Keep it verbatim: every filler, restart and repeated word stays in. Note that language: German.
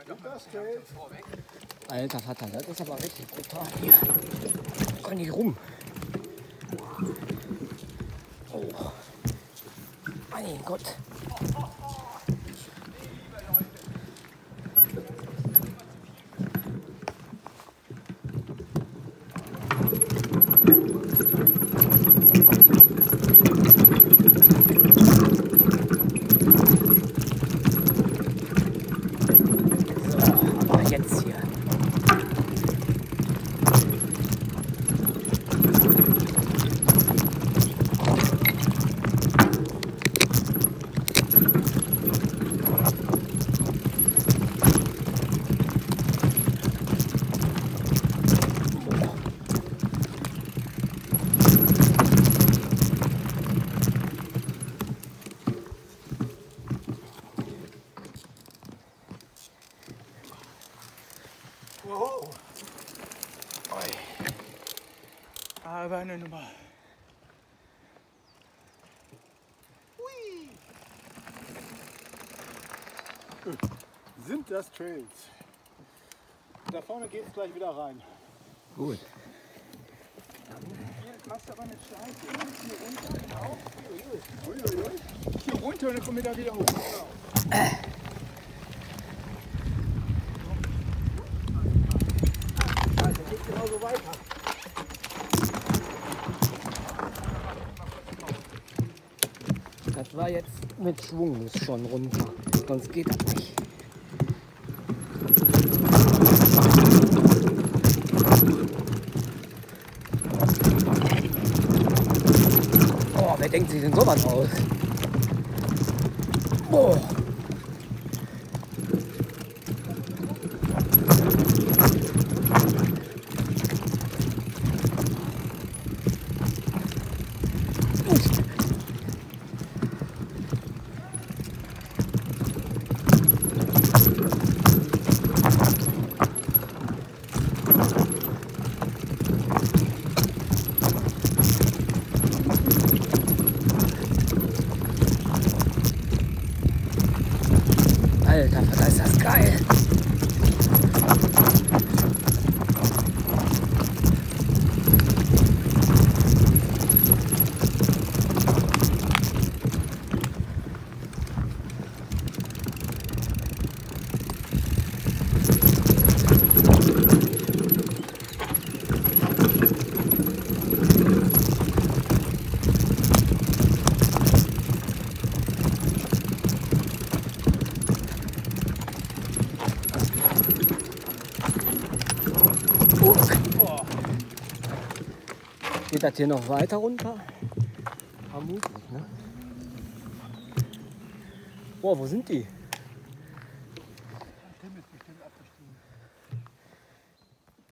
Alter Vater, das ist aber richtig brutal hier. Ich kann nicht rum. Oh. Mein Gott. Jetzt hier. Wow. Aber eine Nummer. Hui. Sind das Trails? Da vorne geht es gleich wieder rein. Gut. Hier machst du aber eine Schleife. Hier runter, genau. Uiuiui. Hier runter und dann kommen wir da wieder hoch. Äh. Genauso weiter. Das war jetzt mit Schwung ist schon runter, sonst geht das nicht. Oh, wer denkt sich denn sowas aus? Oh. Alter, Vater, ist das geil! Geht das hier noch weiter runter? Vermutlich, ne? Boah, wo sind die?